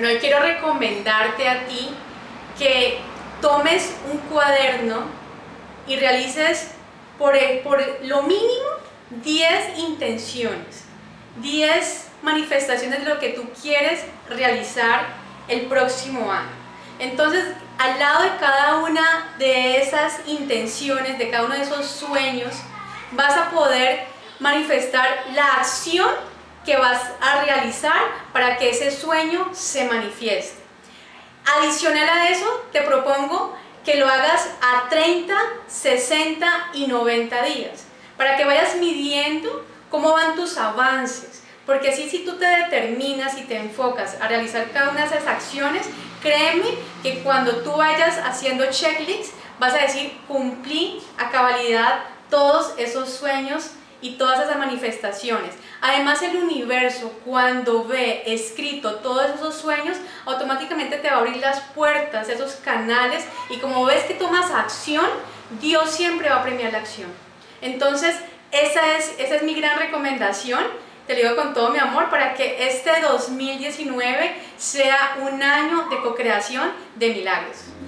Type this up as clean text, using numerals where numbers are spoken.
Bueno, hoy quiero recomendarte a ti que tomes un cuaderno y realices por lo mínimo 10 intenciones, 10 manifestaciones de lo que tú quieres realizar el próximo año. Entonces, al lado de cada una de esas intenciones, de cada uno de esos sueños, vas a poder manifestar la acción que vas a realizar para que ese sueño se manifieste. Adicional a eso, te propongo que lo hagas a 30, 60 y 90 días, para que vayas midiendo cómo van tus avances, porque así si tú te determinas y te enfocas a realizar cada una de esas acciones, créeme que cuando tú vayas haciendo checklists, vas a decir, cumplí a cabalidad todos esos sueños y todas esas manifestaciones. Además, el universo, cuando ve escrito todos esos sueños, automáticamente te va a abrir las puertas, esos canales, y como ves que tomas acción, Dios siempre va a premiar la acción. Entonces, esa es mi gran recomendación. Te lo digo con todo mi amor, para que este 2019 sea un año de co-creación de milagros.